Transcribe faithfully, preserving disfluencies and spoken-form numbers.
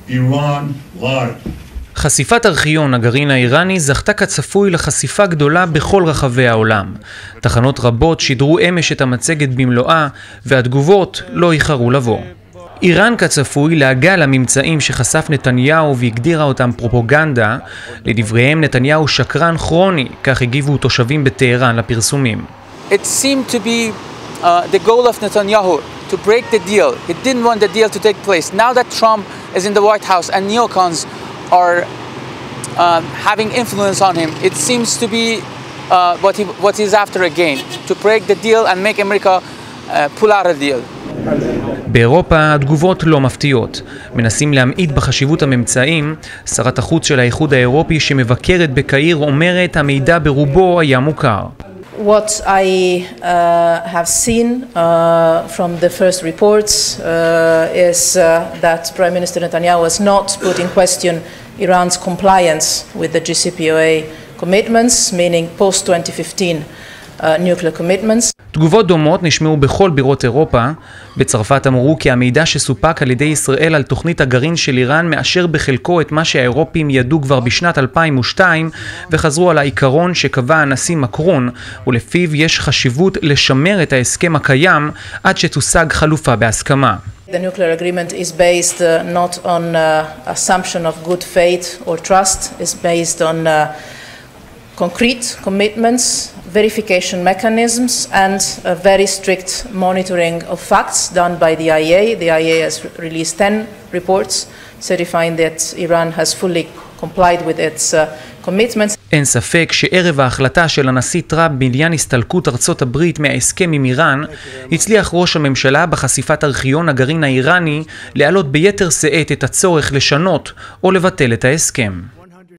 Iran lied. חשיפת ארכיון הגרעין האיראני זכתה כצפוי לחשיפה גדולה בכל רחבי העולם. תחנות רבות שידרו אמש את המצגת במלואה, והתגובות לא איחרו לבוא. איראן כצפוי להגע לממצאים שחשף נתניהו והגדירה אותם פרופוגנדה. לדבריהם נתניהו שקרן כרוני, כך הגיבו תושבים בטהרן לפרסומים. It seemed to be uh, the goal of Netanyahu to break the deal. He didn't want the deal to take place. Now that Trump is in the White House and neocons are uh, having influence on him, it seems to be uh, what he what he's after again, to break the deal and make America uh, pull out of the deal. באירופה התגובות לא מפתיעות. מנסים להמעיט בחשיבות הממצאים. שרת החוץ של האיחוד האירופי שמבקרת בקהיר אומרת המידע ברובו היה מוכר. What I uh, have seen uh, from the first reports uh, is uh, that Prime Minister Netanyahu has not put in question Iran's compliance with the J C P O A commitments, meaning post twenty fifteen uh, nuclear commitments. תגובות דומות נשמעו בכל בירות אירופה. בצרפת אמרו כי המידע שסופק על ידי ישראל על תוכנית הגרעין של איראן מאשר בחלקו את מה שהאירופים ידעו כבר בשנת אלפיים ושתיים, וחזרו על העיקרון שקבע הנשיא מקרון, ולפיו יש חשיבות לשמר את ההסכם הקיים עד שתושג חלופה בהסכמה. The nuclear agreement is based uh, not on uh, assumption of good faith or trust, it's based on uh, concrete commitments, verification mechanisms, and a very strict monitoring of facts done by the I A E A. The I A E A has released ten reports certifying that Iran has fully complied with its uh, commitments. אין ספק שערב ההחלטה של הנשיא טראמפ בעניין הסתלקות ארצות הברית מההסכם עם איראן, הצליח ראש הממשלה בחשיפת ארכיון הגרעין האיראני להעלות ביתר שאת את הצורך לשנות או לבטל את ההסכם.